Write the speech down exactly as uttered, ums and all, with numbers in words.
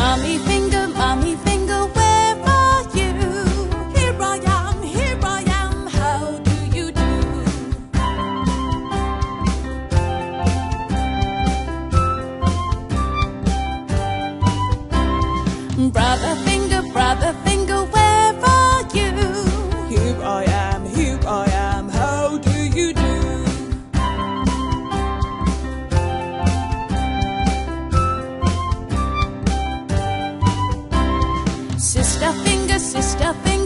Mummy finger, mummy finger, where are you? Here I am, here I am, how do you do? Brother finger, brother finger, where are you? Here I am, here I am, how do you do? Sister finger, sister finger,